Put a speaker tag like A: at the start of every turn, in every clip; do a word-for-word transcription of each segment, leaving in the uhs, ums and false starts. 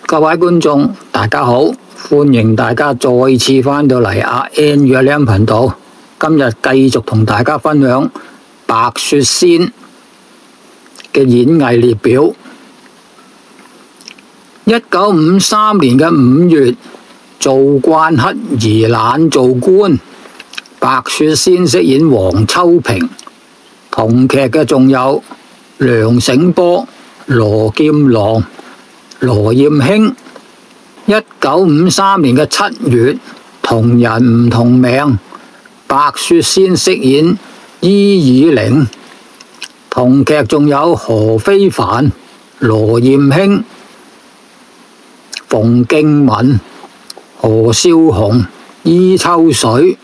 A: 各位觀眾，大家好，歡迎大家再次翻到嚟阿 N 與阿 Lam 頻道。今日繼續同大家分享白雪仙嘅演藝列表。一九五三年嘅五月，做慣乞兒懶做官，白雪仙飾演黃秋平。同劇嘅仲有梁醒波、羅劍郎、羅艷卿。一九五三年嘅七月，同人唔同命，白雪仙飾演伊爾玲。同劇仲有何非凡、羅艷卿、馮敬文、何少紅、伊秋水。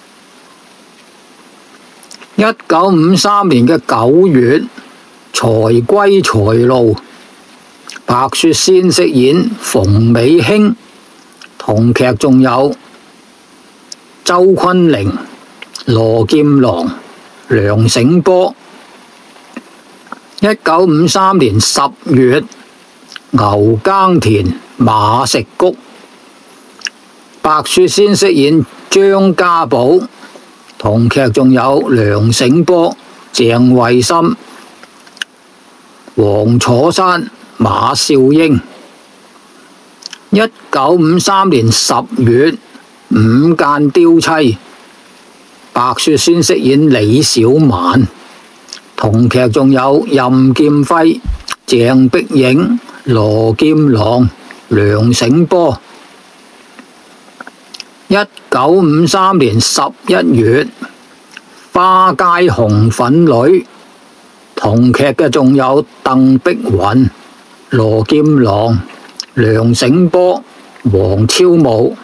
A: 一九五三年嘅九月，才歸才路，白雪仙飾演馮美卿。同劇仲有周昆凌、羅劍郎、梁醒波。一九五三年十月，牛耕田，馬食谷，白雪仙飾演張家寶。同劇仲有梁醒波、鄭慧心、黃楚珊、馬少英。一九五三年十月，五間嬌妻，白雪仙飾演李小曼。同劇仲有任劍輝、鄭碧影、羅劍郎、梁醒波。一九五三年十一月，花街紅粉女。同劇嘅仲有鄧碧雲、羅劍郎、梁醒波、黃超武。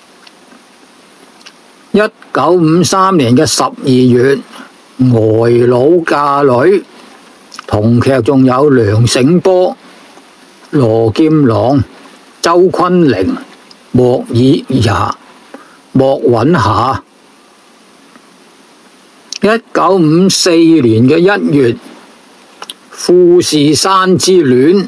A: 一九五三年嘅十二月，呆佬嫁女。同劇仲有梁醒波、羅劍郎、周昆凌、莫以雅、莫允霞。一九五四年嘅一月，富士山之戀，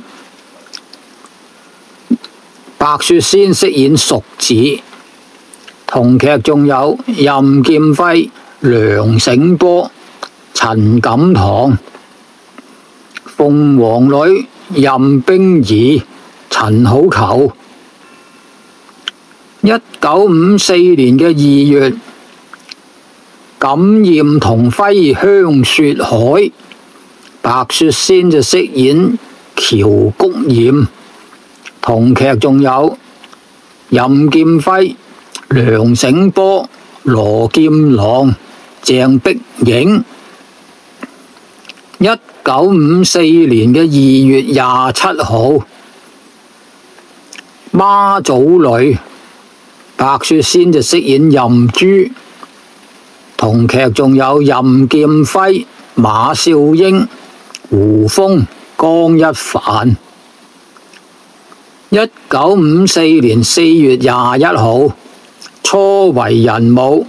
A: 白雪仙飾演淑子。同劇仲有任劍輝、梁醒波、陳錦棠、鳳凰女、任冰兒、陳好逑。一九五四年嘅二月，感艷同輝香雪海，白雪仙就飾演喬谷艷。同劇仲有任劍輝、梁醒波、羅劍郎、鄭碧影。一九五四年嘅二月廿七號，媽祖女，白雪仙就飾演任珠。同劇仲有任劍輝、馬少英、胡楓、江一凡。一九五四年四月廿一號，初為人母，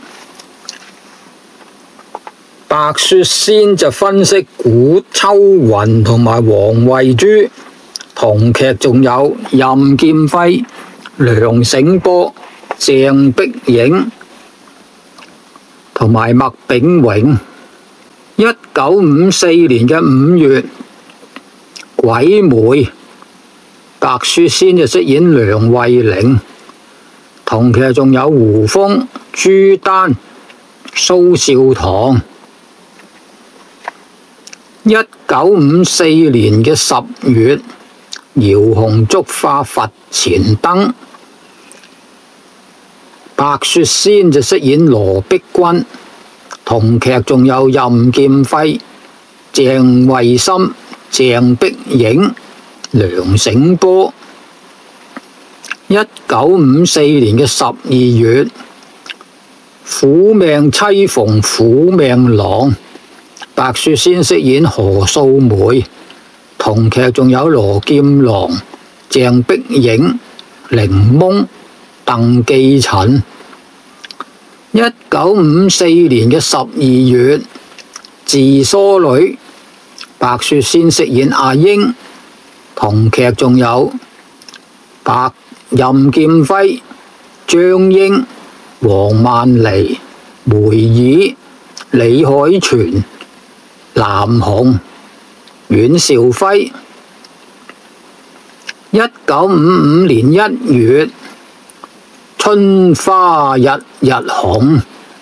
A: 白雪仙就分析古秋雲同埋黃慧珠。同劇仲有任劍輝、梁醒波、鄭碧影同埋麥炳榮。一九五四年嘅五月，鬼媒，白雪仙就飾演梁慧玲。同劇仲有胡楓、朱丹、蘇少棠。一九五四年嘅十月，姚紅燭化佛前燈，白雪仙就飾演羅碧君。同劇仲有任劍輝、鄭慧心、鄭碧影、梁醒波。一九五四年嘅十二月，苦命妻逢苦命郎，白雪仙飾演何素梅。同劇仲有羅劍郎、鄭碧影、檸檬、鄧寄塵。一九五四年嘅十二月，自梳女，白雪仙飾演阿英。同劇仲有白任劍輝、張英、黃曼梨、梅爾、李海泉、南紅、阮兆輝。一九五五年一月，春花日日紅。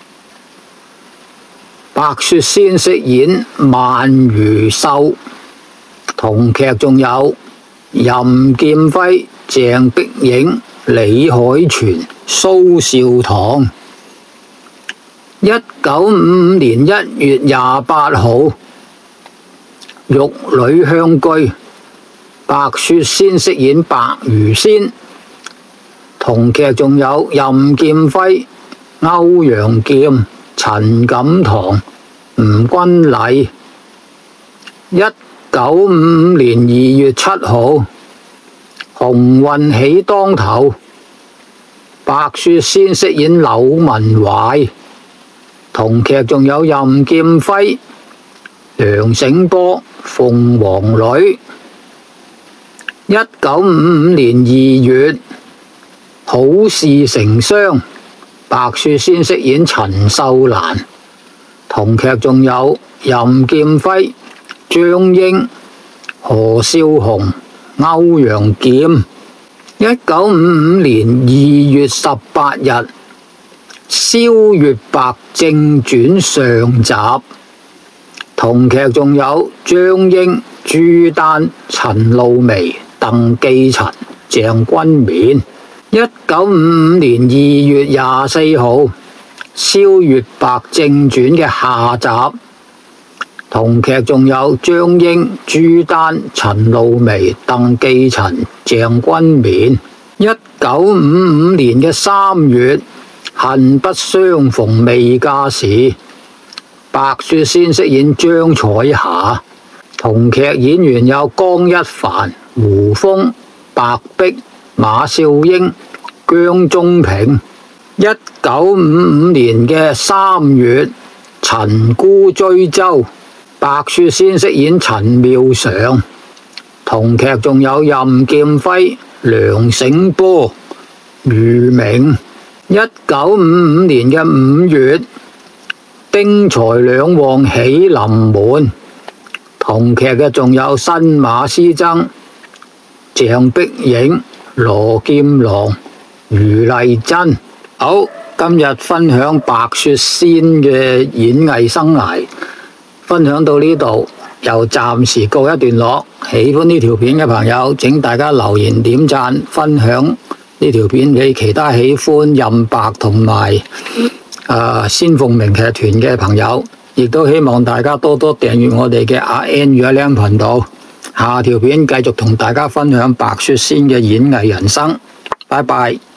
A: 白雪仙飾演鰻魚秀，同劇仲有任劍輝、鄭碧影、李海泉、蘇兆棠。一九五五年一月廿八號，玉女香居，白雪仙飾演白魚仙，同劇仲有任劍輝、歐陽劍、陳錦棠、吳君麗。一九五五年二月七號，鴻運喜當頭，白雪仙飾演柳文懷，同劇仲有任劍輝、梁醒波、鳳凰女。一九五五年二月，好事成雙，白雪仙飾演陳秀蘭，同劇仲有任劍輝、張英、何少紅、歐陽劍。一九五五年二月十八日，《蕭月白正傳》上集，同劇仲有張英、朱丹、陳露薇、鄧寄塵、鄭君綿。一九五五年二月廿四號，《蕭月白正傳》嘅下集，同劇仲有張英、朱丹、陳露薇、鄧寄塵、鄭君綿。一九五五年嘅三月，《恨不相逢未嫁時》，白雪仙飾演張彩霞，同劇演員有江一凡、胡楓、白璧、馬少英、姜中平。一九五五年嘅三月，《陳姑追舟》，白雪仙飾演陳妙常，同劇仲有任劍輝、梁醒波、余明。一九五五年嘅五月，丁財兩旺喜臨門，同劇嘅仲有新馬師曾、鄭碧影、羅劍郎、余麗珍。好，今日分享白雪仙嘅演藝生涯，分享到呢度，又暫時告一段落。喜歡呢條片嘅朋友，請大家留言點讚，分享呢條片俾其他喜歡任白同埋啊仙鳳鳴劇團嘅朋友，亦都希望大家多多訂閱我哋嘅阿 N 與阿 Lam 頻道。下條片繼續同大家分享白雪仙嘅演藝人生。拜拜。